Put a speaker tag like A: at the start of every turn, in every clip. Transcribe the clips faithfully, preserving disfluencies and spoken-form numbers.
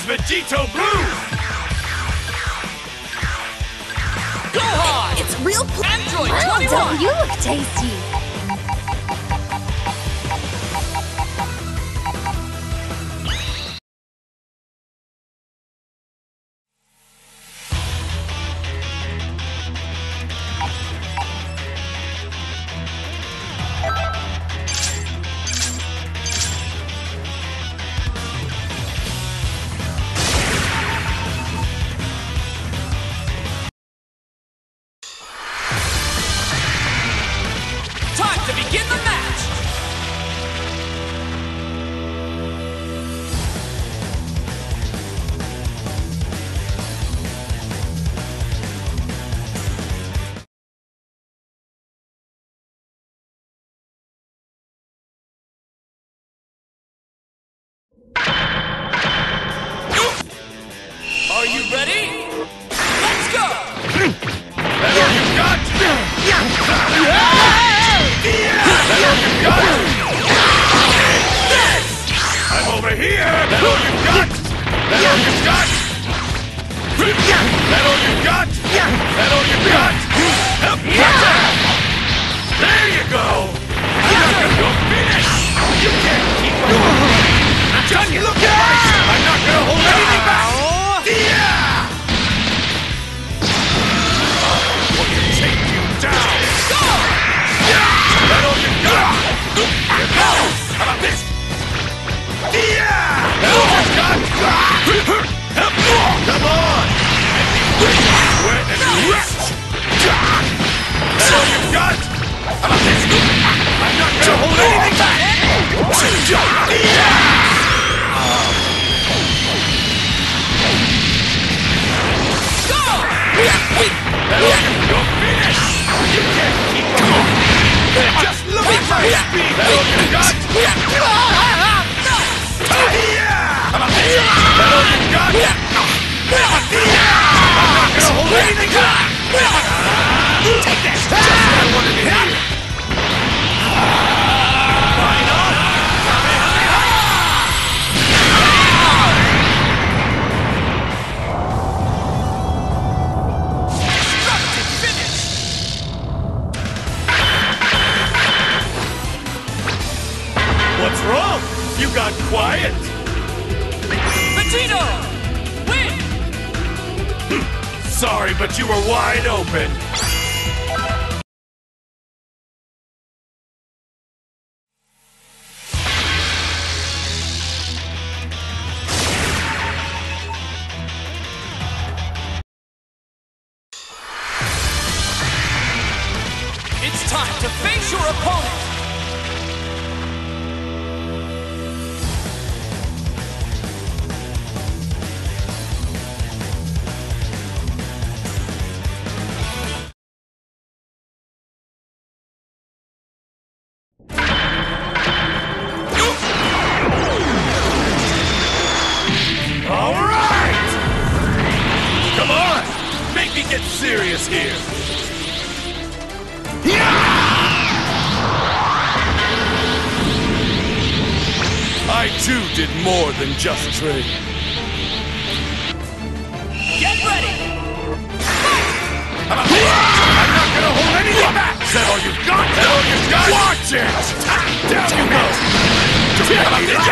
A: is Vegito Blue!
B: Gohan!
C: It's real
B: Android
C: Wow,
B: twenty-one!
C: don't you look tasty?
B: Time to begin the match! Are you ready? Let's go!
A: That all you got? That all you got? I'm over here! That all you got? That all you got? That all you got? That all you got? There you go! I'm not gonna go finish! You can't keep going! Just look at it! I'm not gonna hold anything back! Yeah! What can take you down?
B: Go!
A: That all you got? Here goes! How about this? Yeah! That all you got? Come on! Wet and rest! That all you got? How about this? I'm not gonna hold anything back! Yeah!
B: Go!
A: That all you go finish! You can't keep going! Just look at my speed! That all you got? Yeah! How about this? That all you got? Yeah! I'm not gonna hold anything back! Take this! Just what I wanted to hear! Line on!
B: Destructive finish!
A: What's wrong? You got quiet?
B: Vegito! Win!
A: Sorry, but you were wide open.
B: It's time to face your opponent!
A: All right! Come on! Make me get serious here! I too did more than just train.
B: Get ready!
A: I'm not gonna hold anything back! Is that all you got? Is that all you got? Watch it! Down you go! How about this?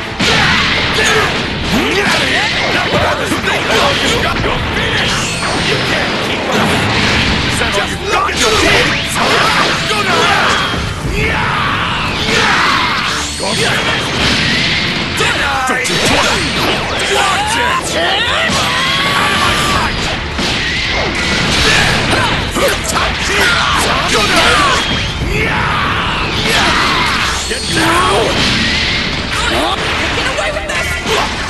A: Get out of here! Not with all this thing! Is that all you got? Go finish! You can't keep up! Is that all you got? You did! Go to rest! Go finish! Don't you want it? Watch it! Out of my sight! Go down! Get down!
B: Get away with this!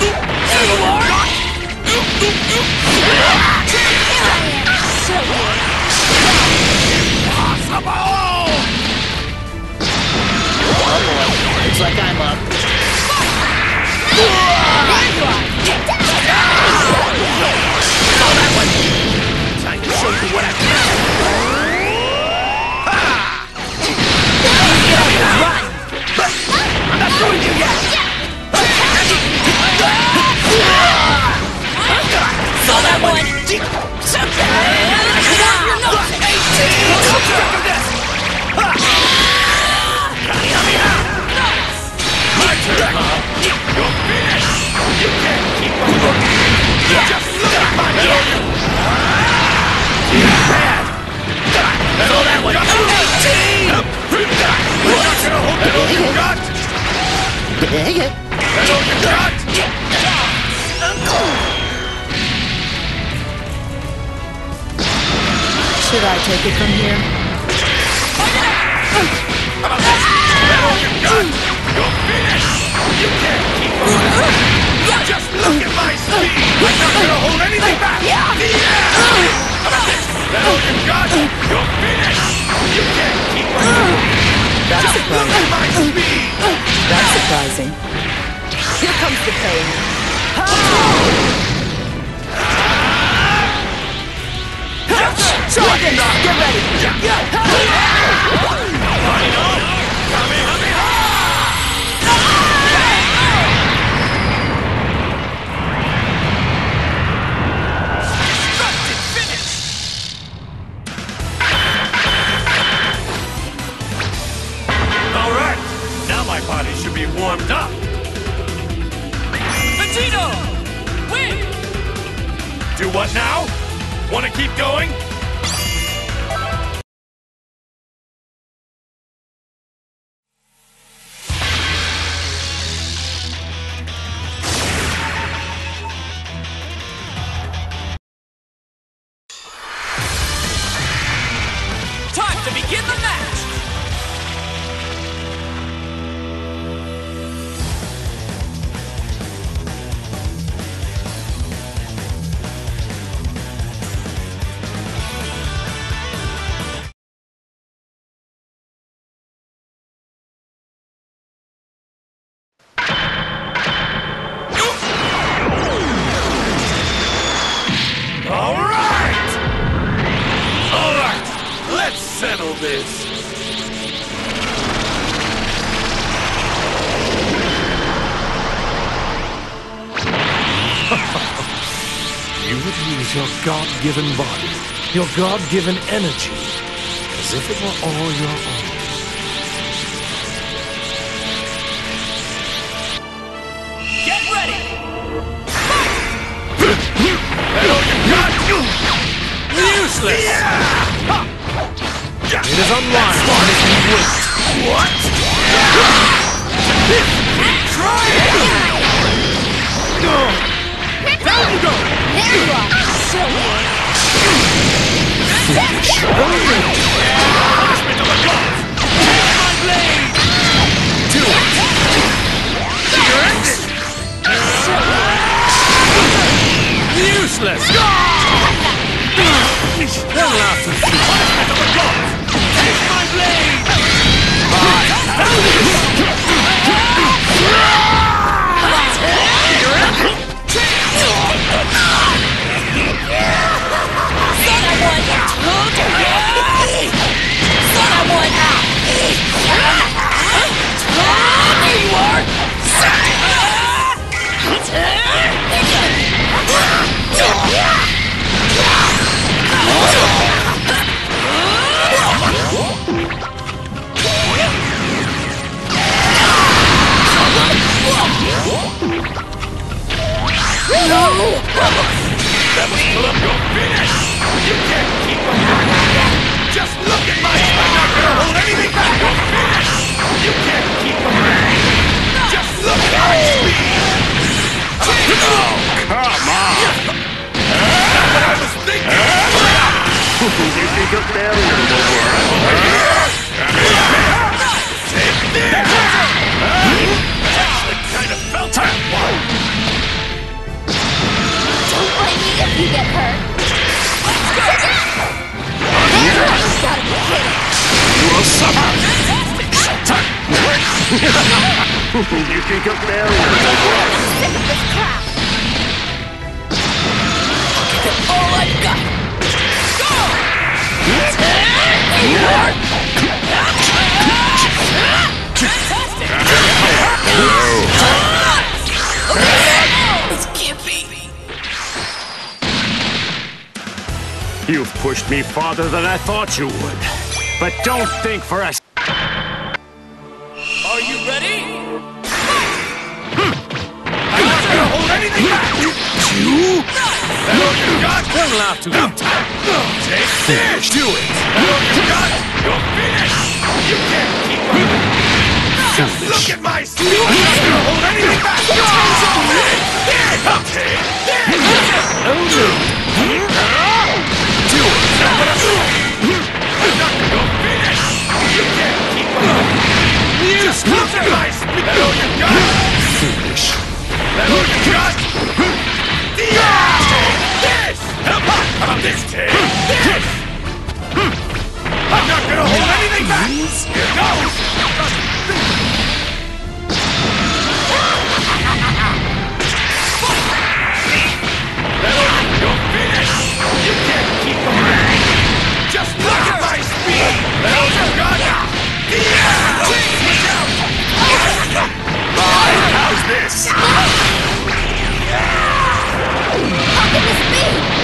A: That all you got?
C: Should I take it from here?
A: How about this? That all you got? You're finished! You can't keep up! Just look at my speed! I'm not gonna hold anything back! Yeah! How about this? That all you got? You're finished! You can't keep up!
C: That's
A: Just look at
C: surprising.
A: my speed!
C: That's surprising. Here comes the pain. Dragons, get ready!
B: Destructive finish!
A: All right, now my body should be warmed up.
B: Vegito! Win!
A: Do what now? Want to keep going?
B: Time to begin the match!
A: All right! All right, let's settle this.
D: You would use your God-given body, your God-given energy, as if it were all your own.
B: Get ready!
A: That all you got?
D: Useless!
A: Yeah!
D: It is unwise to make me wait.
A: What? Try it! Down you go!
E: There you are!
A: Punishment of the gods! Take my blade! Do it! You're ended!
D: Useless! That'll have to see.
A: Punishment of the gods! Take my blade! That was full of your finish! You can't keep up! Just look at my... I'm not gonna hold anything back! You're finished! You can't keep up! Just look at my speed! Oh, come on! That's what I was thinking! You think a failure will work? Take this! Actually kind of felt that one!
E: Don't blame me if you get hurt. Let's go! There's gotta be kidding.
A: You will suffer!
F: You think a failure will work?
E: I'm sick of this crap.
B: All I've got! Go! Fantastic! This can't be!
F: You've pushed me farther than I thought you would. But don't think for a...
B: Are you ready?
A: I'm not gonna hold anything back! You? That all you got?
D: That'll have to
A: Take this! Do it! That all you got? You're finished! You can't keep up! Just look at my speed! I'm not gonna hold anything Just look at my speed! That all you got? Foolish. That all you got? This! How about this, kid? This! I'm not gonna hold anything back! Here goes! That all you're finished! You can't keep away! Just look at my speed! That all you got?
F: How's this?
E: How can this be?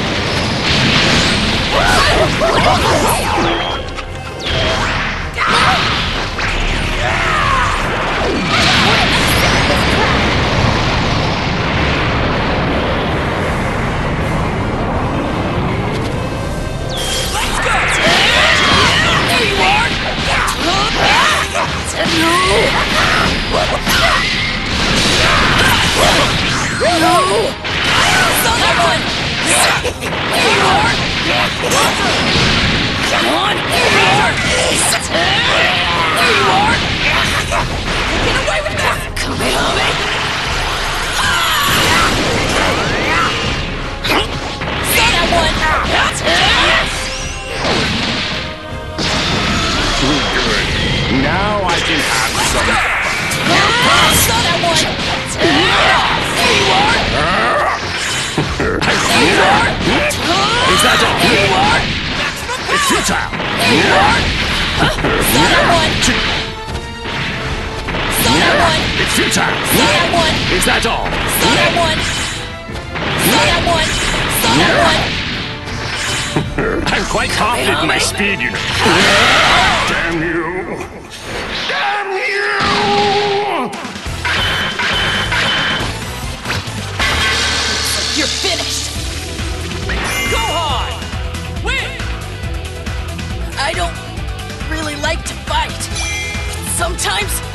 B: Let's go! There you are! Saw that one! Here you are! Come on! Here you are! Here you are! Get away with that! Come on, me! Saw that one!
F: Good. Now I can have some fun.
B: Saw that one! Here you are! Here you are!
F: Is that all?
B: Here you are!
F: It's futile.
B: Here you are! Saw that one! Saw that one!
F: It's futile.
B: Saw that one!
F: Is that all?
B: Saw that one! Saw that one! Saw that one!
F: I'm quite confident in my speed, you know. Damn you! Damn you!
B: You're finished! Gohan! Win! I don't really like to fight. Sometimes